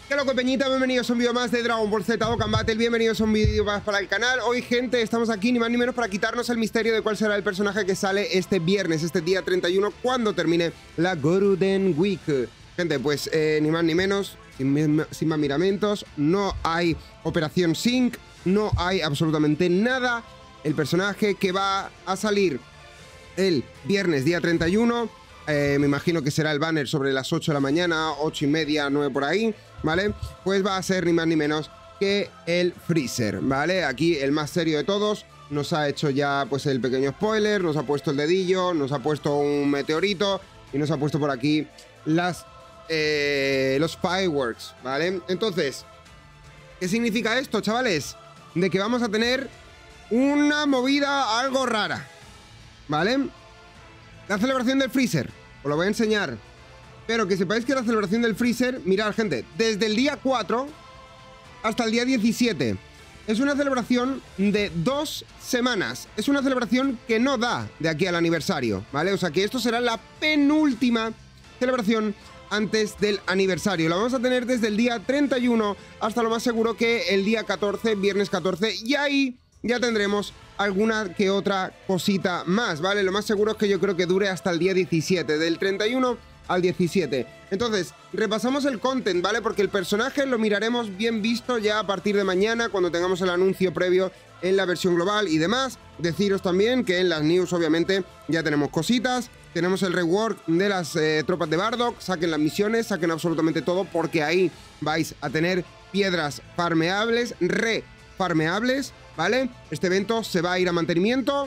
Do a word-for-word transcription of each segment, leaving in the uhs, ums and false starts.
¿Qué loco, peñita? Bienvenidos a un vídeo más de Dragon Ball Z Dokkan Battle. Bienvenidos a un vídeo más para el canal. Hoy, gente, estamos aquí ni más ni menos para quitarnos el misterio de cuál será el personaje que sale este viernes, este día treinta y uno, cuando termine la Golden Week. Gente, pues eh, ni más ni menos, sin, sin más miramientos, no hay Operación Sync, no hay absolutamente nada. El personaje que va a salir el viernes día treinta y uno, eh, me imagino que será el banner sobre las ocho de la mañana, ocho y media, nueve por ahí, ¿vale? Pues va a ser ni más ni menos que el Freezer, ¿vale? Aquí el más serio de todos nos ha hecho ya pues el pequeño spoiler, nos ha puesto el dedillo, nos ha puesto un meteorito y nos ha puesto por aquí las, eh, los fireworks, ¿vale? Entonces, ¿qué significa esto, chavales? De que vamos a tener una movida algo rara, ¿vale? La celebración del Freezer, os lo voy a enseñar. Pero que sepáis que la celebración del Freezer, mirad, gente, desde el día cuatro hasta el día diecisiete. Es una celebración de dos semanas. Es una celebración que no da de aquí al aniversario, ¿vale? O sea que esto será la penúltima celebración antes del aniversario. La vamos a tener desde el día treinta y uno hasta lo más seguro que el día catorce, viernes catorce. Y ahí ya tendremos alguna que otra cosita más, ¿vale? Lo más seguro es que yo creo que dure hasta el día diecisiete, del treinta y uno al diecisiete. Entonces, repasamos el content, ¿vale? Porque el personaje lo miraremos bien visto ya a partir de mañana, cuando tengamos el anuncio previo en la versión global y demás. Deciros también que en las news, obviamente, ya tenemos cositas. Tenemos el rework de las eh, tropas de Bardock. Saquen las misiones, saquen absolutamente todo, porque ahí vais a tener piedras farmeables, re farmeables, ¿vale? Este evento se va a ir a mantenimiento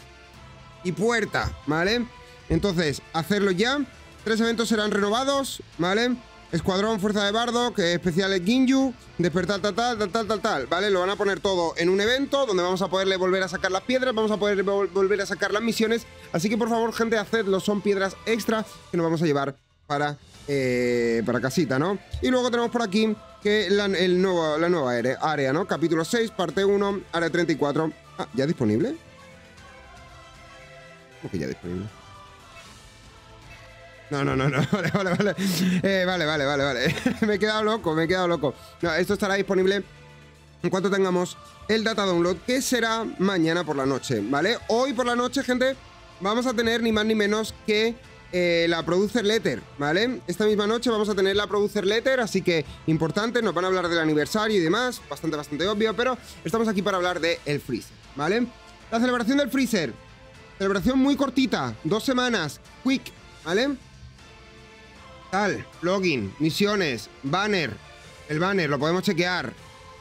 y puerta, ¿vale? Entonces, hacerlo ya. Tres eventos serán renovados, ¿vale? Escuadrón, Fuerza de Bardock, especiales Ginyu, despertar tal, tal, tal, tal, tal, tal, ¿vale? Lo van a poner todo en un evento donde vamos a poderle volver a sacar las piedras, vamos a poder vol volver a sacar las misiones. Así que, por favor, gente, hacedlo. Son piedras extra que nos vamos a llevar para, eh, para casita, ¿no? Y luego tenemos por aquí que la, el nuevo, la nueva área, ¿no? Capítulo seis, parte uno, área treinta y cuatro. Ah, ¿ya disponible? ¿Cómo que ya disponible? No, no, no, no, vale, vale, vale. Eh, vale, vale, vale, vale. Me he quedado loco, me he quedado loco. No, esto estará disponible en cuanto tengamos el data download, que será mañana por la noche, ¿vale? Hoy por la noche, gente, vamos a tener ni más ni menos que eh, la Producer Letter, ¿vale? Esta misma noche vamos a tener la Producer Letter, así que importante, nos van a hablar del aniversario y demás, bastante, bastante obvio, pero estamos aquí para hablar de el Freezer, ¿vale? La celebración del Freezer, celebración muy cortita, dos semanas, quick, ¿vale? Tal, login, misiones, banner. El banner, lo podemos chequear.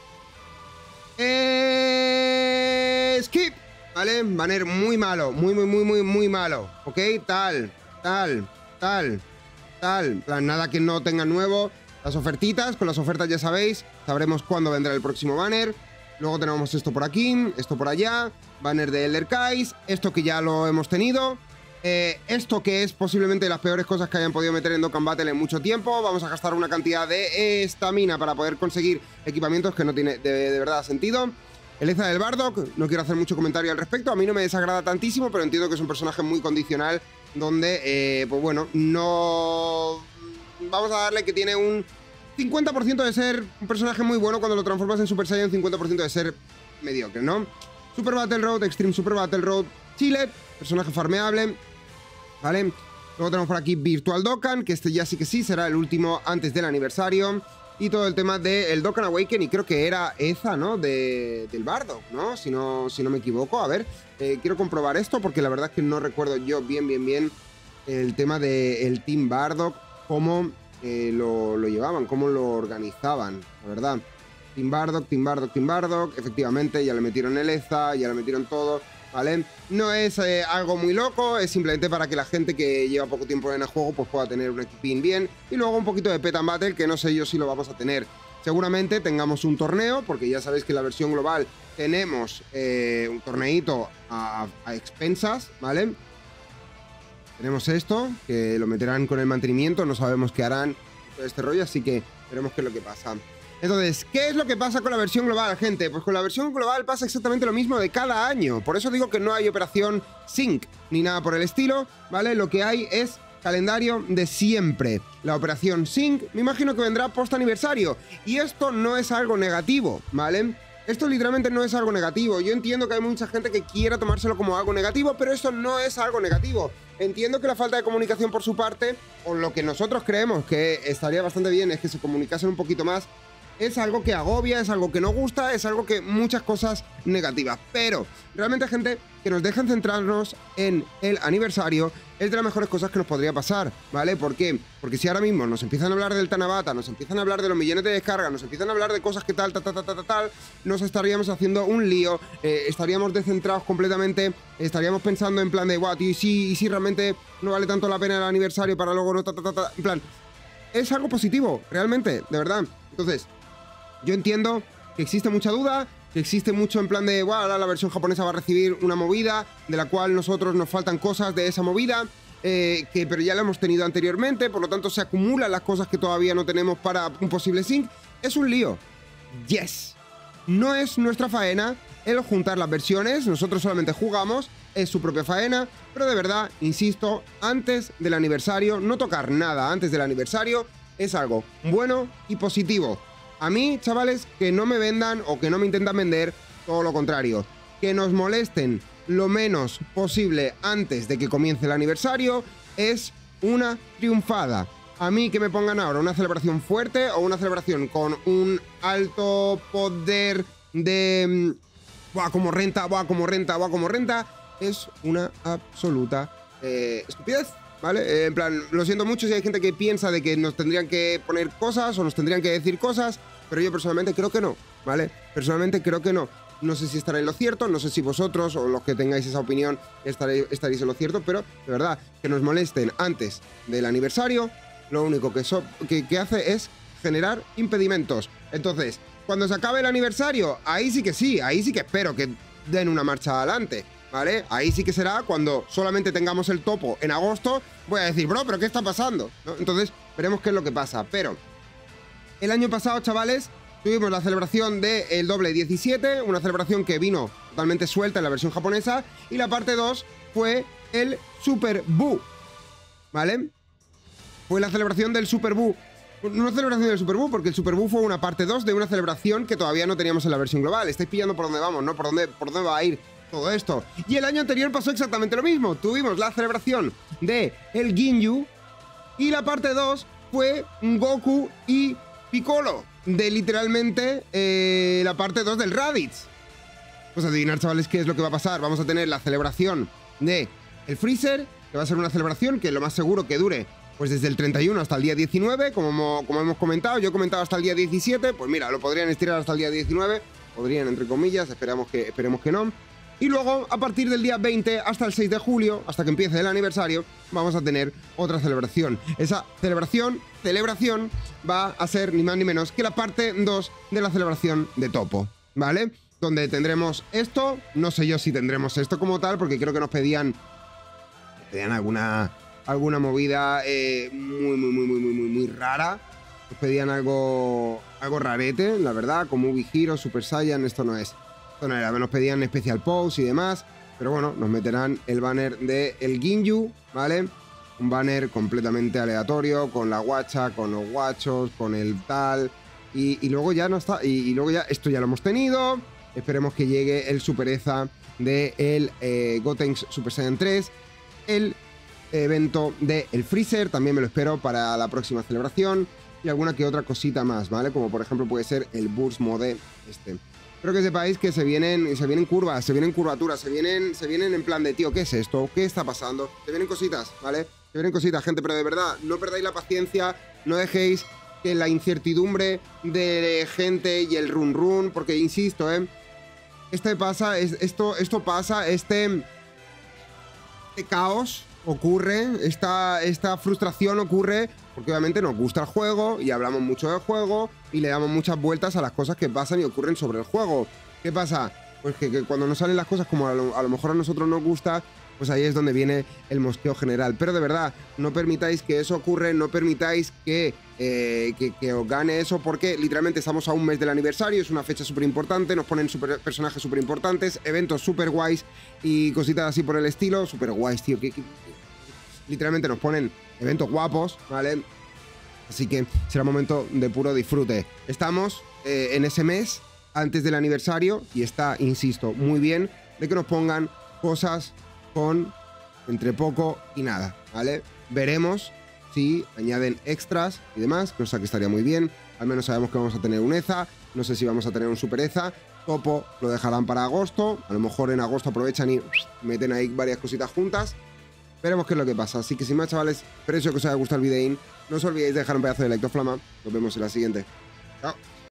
Eh, skip, ¿vale? Banner muy malo, muy, muy, muy, muy, muy malo. Ok, tal, tal, tal, tal. Nada que no tenga nuevo. Las ofertitas, con las ofertas ya sabéis, sabremos cuándo vendrá el próximo banner. Luego tenemos esto por aquí, esto por allá. Banner de Elder Kais, esto que ya lo hemos tenido. Eh, esto que es posiblemente de las peores cosas que hayan podido meter en Dokkan Battle en mucho tiempo. Vamos a gastar una cantidad de estamina para poder conseguir equipamientos que no tiene de, de verdad sentido. El Eza del Bardock, no quiero hacer mucho comentario al respecto. A mí no me desagrada tantísimo, pero entiendo que es un personaje muy condicional, donde, eh, pues bueno, no... Vamos a darle que tiene un cincuenta por ciento de ser un personaje muy bueno cuando lo transformas en Super Saiyan, cincuenta por ciento de ser mediocre, ¿no? Super Battle Road, Extreme Super Battle Road, Chile, personaje farmeable, ¿vale? Luego tenemos por aquí Virtual Dokkan, que este ya sí que sí será el último antes del aniversario. Y todo el tema del Dokkan Awaken, y creo que era Eza, ¿no? De, del Bardock, ¿no? Si no, si no me equivoco. A ver, eh, quiero comprobar esto porque la verdad es que no recuerdo yo bien, bien, bien el tema del Team Bardock, cómo eh, lo, lo llevaban, cómo lo organizaban, la verdad. Team Bardock, Team Bardock, Team Bardock, efectivamente, ya le metieron el Eza, ya le metieron todo, ¿vale? No es eh, algo muy loco, es simplemente para que la gente que lleva poco tiempo en el juego pues pueda tener un equipín bien. Y luego un poquito de Pet and Battle, que no sé yo si lo vamos a tener. Seguramente tengamos un torneo, porque ya sabéis que en la versión global tenemos eh, un torneito a, a expensas, ¿vale? Tenemos esto, que lo meterán con el mantenimiento, no sabemos qué harán todo este rollo, así que veremos qué es lo que pasa. Entonces, ¿qué es lo que pasa con la versión global, gente? Pues con la versión global pasa exactamente lo mismo de cada año. Por eso digo que no hay operación Sync ni nada por el estilo, ¿vale? Lo que hay es calendario de siempre. La operación Sync, me imagino que vendrá post aniversario. Y esto no es algo negativo, ¿vale? Esto literalmente no es algo negativo. Yo entiendo que hay mucha gente que quiera tomárselo como algo negativo, pero esto no es algo negativo. Entiendo que la falta de comunicación por su parte, o lo que nosotros creemos que estaría bastante bien, es que se comunicasen un poquito más. Es algo que agobia, es algo que no gusta, es algo que muchas cosas negativas. Pero realmente, gente, que nos dejen centrarnos en el aniversario es de las mejores cosas que nos podría pasar, ¿vale? ¿Por qué? Porque si ahora mismo nos empiezan a hablar del Tanabata, nos empiezan a hablar de los millones de descargas, nos empiezan a hablar de cosas que tal, tal, tal, tal, tal, tal, nos estaríamos haciendo un lío, eh, estaríamos descentrados completamente, estaríamos pensando en plan de, guau, tío, y si, y si realmente no vale tanto la pena el aniversario para luego no, ta, ta, ta, ta, en plan, es algo positivo, realmente, de verdad. Entonces, yo entiendo que existe mucha duda, que existe mucho en plan de, bueno, ahora la versión japonesa va a recibir una movida, de la cual nosotros nos faltan cosas de esa movida, eh, que pero ya la hemos tenido anteriormente, por lo tanto se acumulan las cosas que todavía no tenemos para un posible sync. Es un lío. Yes. No es nuestra faena el juntar las versiones, nosotros solamente jugamos, es su propia faena, pero de verdad, insisto, antes del aniversario, no tocar nada antes del aniversario es algo bueno y positivo. A mí, chavales, que no me vendan o que no me intentan vender todo lo contrario. Que nos molesten lo menos posible antes de que comience el aniversario es una triunfada. A mí que me pongan ahora una celebración fuerte o una celebración con un alto poder de... Buah, como renta, buah, como renta, buah, como renta, es una absoluta eh, estupidez. ¿Vale? Eh, en plan, lo siento mucho si hay gente que piensa de que nos tendrían que poner cosas o nos tendrían que decir cosas, pero yo personalmente creo que no, ¿vale? Personalmente creo que no. No sé si estaré en lo cierto, no sé si vosotros o los que tengáis esa opinión estaréis, estaréis en lo cierto, pero de verdad, que nos molesten antes del aniversario, lo único que, so que, que hace es generar impedimentos. Entonces, cuando se acabe el aniversario, ahí sí que sí, ahí sí que espero que den una marcha adelante, ¿vale? Ahí sí que será cuando solamente tengamos el topo en agosto, voy a decir, bro, ¿pero qué está pasando? ¿No? Entonces, veremos qué es lo que pasa. Pero, el año pasado, chavales, tuvimos la celebración del doble diecisiete, una celebración que vino totalmente suelta en la versión japonesa, y la parte dos fue el Super Buu, ¿vale? Fue la celebración del Super Buu. No celebración del Super Buu, porque el Super Buu fue una parte dos de una celebración que todavía no teníamos en la versión global. Estáis pillando por dónde vamos, ¿no? Por dónde, por dónde va a ir todo esto. Y el año anterior pasó exactamente lo mismo. Tuvimos la celebración de el Ginyu y la parte dos fue Goku y Piccolo, de literalmente eh, la parte dos del Raditz. Pues adivinar, chavales, qué es lo que va a pasar. Vamos a tener la celebración de el Freezer, que va a ser una celebración que lo más seguro que dure pues desde el treinta y uno hasta el día diecinueve, como, como hemos comentado. Yo he comentado hasta el día diecisiete, pues mira, lo podrían estirar hasta el día diecinueve, podrían, entre comillas, esperamos que, esperemos que no. Y luego, a partir del día veinte hasta el seis de julio, hasta que empiece el aniversario, vamos a tener otra celebración. Esa celebración, celebración, va a ser ni más ni menos que la parte dos de la celebración de Topo, ¿vale? Donde tendremos esto, no sé yo si tendremos esto como tal, porque creo que nos pedían, pedían alguna, alguna movida eh, muy, muy, muy, muy, muy, muy, muy rara. Nos pedían algo, algo rarete, la verdad, como Ubi Hero, Super Saiyan, esto no es. No era, nos pedían Special Pose y demás, pero bueno, nos meterán el banner de el Ginyu, ¿vale? Un banner completamente aleatorio, con la guacha, con los guachos, con el tal, y, y luego ya no está, y, y luego ya, esto ya lo hemos tenido, esperemos que llegue el Super Eza de el eh, Gotenks Super Saiyan tres, el evento de el Freezer, también me lo espero para la próxima celebración, y alguna que otra cosita más, ¿vale? Como por ejemplo puede ser el Burst Mode este. Pero que sepáis que se vienen, se vienen curvas, se vienen curvaturas, se vienen, se vienen en plan de, tío, ¿qué es esto? ¿Qué está pasando? Se vienen cositas, ¿vale? Se vienen cositas, gente, pero de verdad, no perdáis la paciencia, no dejéis que la incertidumbre de gente y el run run, porque insisto, ¿eh? Este pasa, es, esto, esto pasa, este, este caos ocurre, esta, esta frustración ocurre porque obviamente nos gusta el juego y hablamos mucho del juego y le damos muchas vueltas a las cosas que pasan y ocurren sobre el juego. ¿Qué pasa? Pues que, que cuando nos salen las cosas como a lo, a lo mejor a nosotros nos gusta, pues ahí es donde viene el mosqueo general. Pero de verdad, no permitáis que eso ocurra, no permitáis que, eh, que, que os gane eso, porque literalmente estamos a un mes del aniversario, es una fecha súper importante, nos ponen super, personajes súper importantes, eventos súper guays y cositas así por el estilo. Súper guays, tío, que... que literalmente nos ponen eventos guapos, ¿vale? Así que será momento de puro disfrute. Estamos eh, en ese mes antes del aniversario y está, insisto, muy bien de que nos pongan cosas con entre poco y nada, ¿vale? Veremos si añaden extras y demás, cosa que estaría muy bien. Al menos sabemos que vamos a tener un E Z A, no sé si vamos a tener un Super E Z A. Topo lo dejarán para agosto, a lo mejor en agosto aprovechan y meten ahí varias cositas juntas. Veremos qué es lo que pasa. Así que sin más, chavales, espero que os haya gustado el videín. No os olvidéis de dejar un pedazo de like, flama. Nos vemos en la siguiente. Chao.